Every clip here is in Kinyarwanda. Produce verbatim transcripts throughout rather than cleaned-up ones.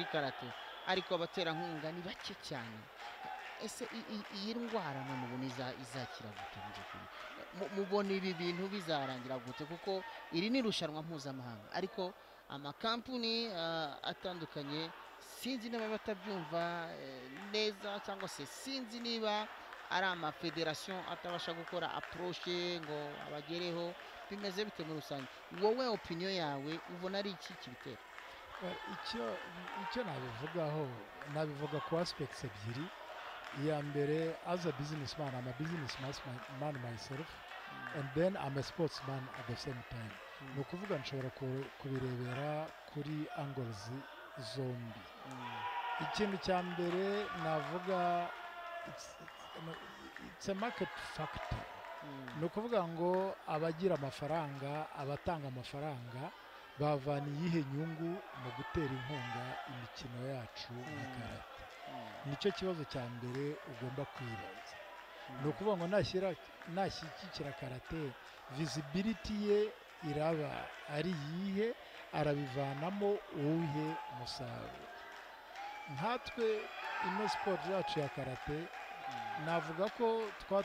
karate ariko abaterankunga ni bake cyane. Ese iyi ndwara none ubona izakira gute mu by'ukuri? Mubona ibi bintu bizarangira gute? Kuko iri ni irushanwa mpuzamahanga ariko amakampani atandukanye sinzi niba batabyumva neza cyangwa se sinzi niba ari amafederasiyo atabasha gukora approche ngo abagereho. Bimeze bite muri rusange? Wowe opinion yawe ubona ari iki kibitera? icyo icyo nabivugaho nabivuga ku aspects ebyiri. iya mbere, as a businessman, I'm a businessman myself, and then I'm a sportsman at the same time. Ni ukuvuga nshobora kubirebera kuri angles zombi. Ikintu cya mbere navuga it's a market factor. Ni ukuvuga ngo abagira amafaranga, abatanga amafaranga bavana iyihe nyungu mu gutera inkunga imikino yacu ya karate. Nicyo kibazo cya mbere ugomba kwibaza. Ni ukuvuga ngo nashyigikira karate, visibility ye iraba ari iyihe, arabivanamo uwuhe musaruro. Nkatwe ino sport yacu ya karate navuga ko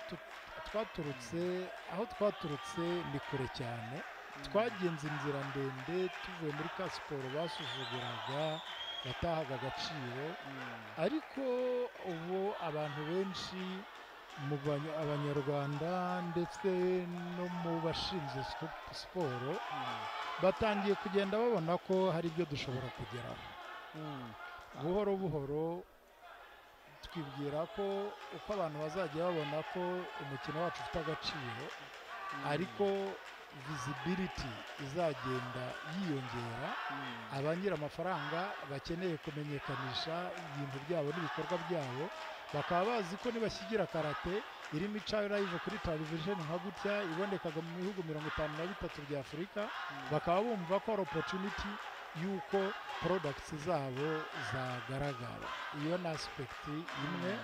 twaturutse aho twaturutse ni kure cyane. Twagenze inzira ndende tuvuye muri ka siporo basuzuguraga batahaga agaciro, ariko ubu abantu benshi mu abanyarwanda ndetse no mu bashinzwe siporo batangiye kugenda babona ko hari ibyo dushobora kugeraho. Buhoro buhoro twibwira ko uko abantu bazajya babona ko umukino wacu ufite agaciro, ariko visibility izagenda yiyongera. Abanyira amafaranga bakeneye kumenyekanisha ibintu byabo n'ibikorwa byabo, bakaba bazi ko nibashyigira karate irimo ica live kuri television nka gutya ibonekaga mu bihugu mirongo itanu na bitatu bya Afurika, bakaba bumva ko ari opportunity yuko products zabo zagaragara. Iyo na aspect imwe.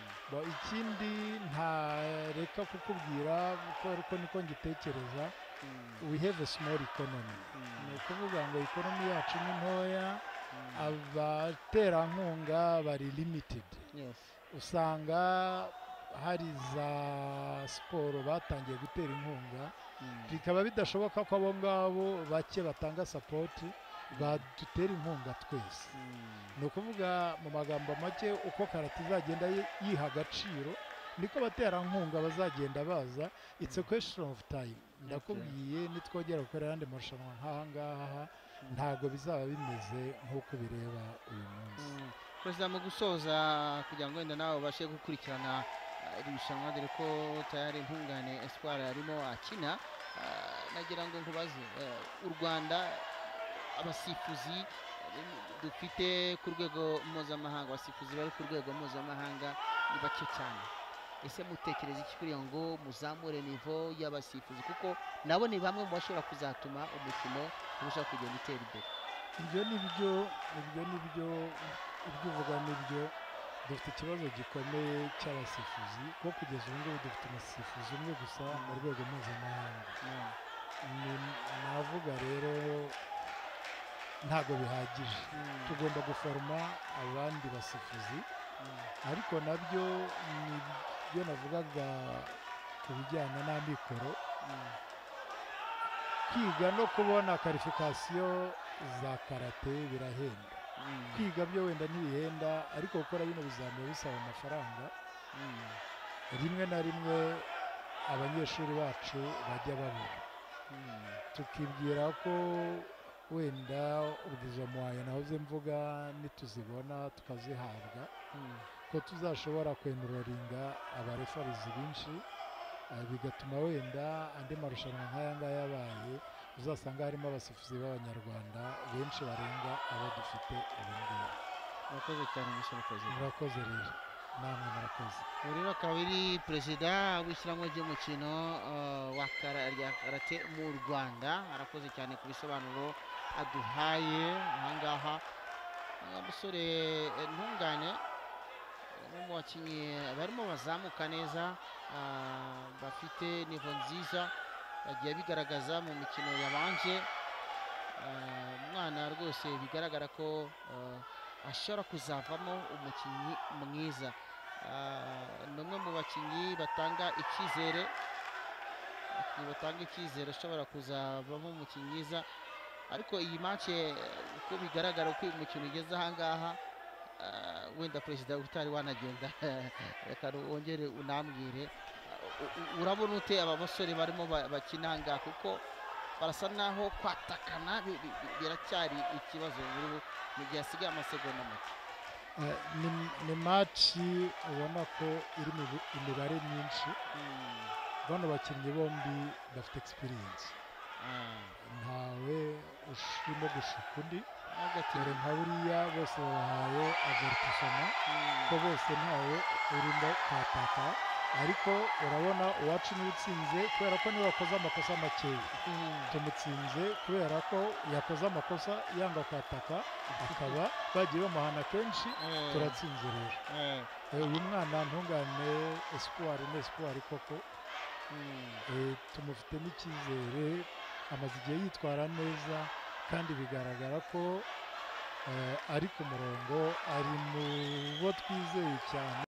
Ikindi ntareka kukubwira ko niko ngitekereza, we have a small economy. Ni ukuvuga ngo economy yacu ni ntoya, abaterankunga bari limited. Usanga hari za siporo batangiye gutera inkunga, bikaba bidashoboka ko abo ngabo bake batanga support badutera inkunga twese. Ni ukuvuga mu magambo make, uko karate izagenda yiha agaciro niko baterankunga bazagenda baza. It's a question of time. Ndakubwiye nitwogera gukorera andi marushanwa nk'aha ngaha ntabwo bizaba bimeze nk'uko bireba uyu munsi. Perezida, mu gusoza kugira ngo wenda nawe ubashe gukurikirana iri rushanwa, dore ko tayari Ntungane Espoir arimo akina, nagira ngo nkubaze, u Rwanda abasifuzi dufite ku rwego mpuzamahanga, abasifuzi bari ku rwego mpuzamahanga ni bake cyane. Ese mutekereza iki kugira ngo muzamure nivo y'abasifuzi, kuko nabo ni bamwe mu bashobora kuzatuma umukino urushaho kugenda utera imbere? Ibyo ni byo ibyo ni byo ibyo uvuga ni byo. Dufite ikibazo gikomeye cy'abasifuzi, kuko kugeza ubu ngubu dufite umusifuzi umwe gusa mu rwego mpuzamahanga. Navuga rero ntabwo bihagije. Tugomba guforoma abandi basifuzi, ariko nabyo ni byo navugaga ku bijyana n'amikoro. Kwiga no kubona qualification za karate birahenda. Kwiga byo wenda ntibihenda, ariko gukora bino bizamini bisaba amafaranga. Rimwe na rimwe abanyeshuri bacu bajya babura. Tukibwira ko wenda ubwizo muhaye nahoze mvuga nituzibona tukazihabwa, ko tuzashobora kwenuroringa abarefarizi benshi, bigatuma wenda andi marushanwa nk'aya ngaya yabaye uzasanga harimo abasifuzi b'abanyarwanda benshi barenga abo dufite ubu ngubu. Murakoze cyane Monsieur Perezida. Murakoze rero, namwe murakoze. Uri akaba ari perezida w'ishyirahamwe ry'umukino wa karate mu Rwanda. Arakoze cyane ku bisobanuro aduhaye ahangaha. Umusore Ntungane umwe mu bakinnyi barimo bazamuka neza, bafite nivo nziza, bagiye bigaragaza mu mikino yabanje. Umwana rwose bigaragara ko ashobora kuzavamo umukinnyi mwiza. Ah, ni umwe mu bakinnyi batanga icyizere, abakinnyi batanga icyizere ashobora kuzavamo umukinnyi mwiza. Ariko iyi match eh, uko bigaragara uko uyu mukino ugeze ahangaha, ah, wenda perezida utari wanagenda reka wongere unambwire, ah, u- u- urabona ute aba basore barimo ba- bakina ahangaha, kuko barasa naho kwatakana bi- bi- bi- biracyari ikibazo buri- mu gihe hasigaye amasegonda make. Eh, ni- ni maci ubona ko iri mu bi- imibare myinshi. Mm, bano bakinnyi bombi bafite experience, ah, ntawe urimo gushuka undi. hagati dore nka buriya bose babahaye avertisoma mm, ko bose ntawe urimo kwataka, ariko urabona uwacu niwe utsinze kubera ko niwe wakoze amakosa makeya. mm, tumutsinze kubera ko yakoze amakosa yanga kwataka, akaba bagiye bamuhana kenshi. eh, turatsinze rero. eh, Eh, uyu mwana ntungane espoir ni espoir koko. mm, Eh, tumufitemo icyizere, amaze igihe yitwara neza kandi bigaragara ko eh, ari ku murongo, ari mu bo twizeye cyane.